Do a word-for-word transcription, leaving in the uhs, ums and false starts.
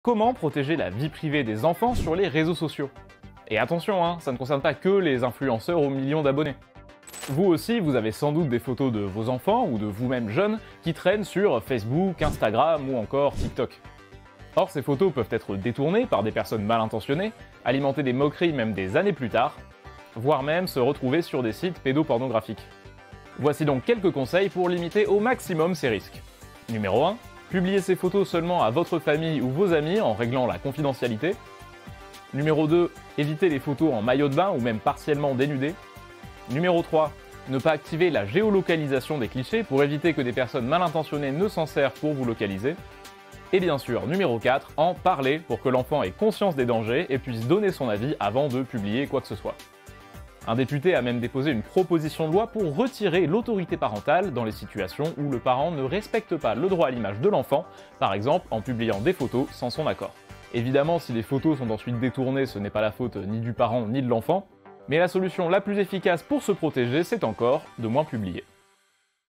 Comment protéger la vie privée des enfants sur les réseaux sociaux? Et attention, hein, ça ne concerne pas que les influenceurs aux millions d'abonnés. Vous aussi, vous avez sans doute des photos de vos enfants ou de vous-même jeunes qui traînent sur Facebook, Instagram ou encore TikTok. Or, ces photos peuvent être détournées par des personnes mal intentionnées, alimenter des moqueries même des années plus tard, voire même se retrouver sur des sites pédopornographiques. Voici donc quelques conseils pour limiter au maximum ces risques. Numéro un. Publiez ces photos seulement à votre famille ou vos amis en réglant la confidentialité. Numéro deux. Évitez les photos en maillot de bain ou même partiellement dénudées. Numéro trois. Ne pas activer la géolocalisation des clichés pour éviter que des personnes mal intentionnées ne s'en servent pour vous localiser. Et bien sûr, numéro quatre. En parler pour que l'enfant ait conscience des dangers et puisse donner son avis avant de publier quoi que ce soit. Un député a même déposé une proposition de loi pour retirer l'autorité parentale dans les situations où le parent ne respecte pas le droit à l'image de l'enfant, par exemple en publiant des photos sans son accord. Évidemment, si les photos sont ensuite détournées, ce n'est pas la faute ni du parent ni de l'enfant, mais la solution la plus efficace pour se protéger, c'est encore de moins publier.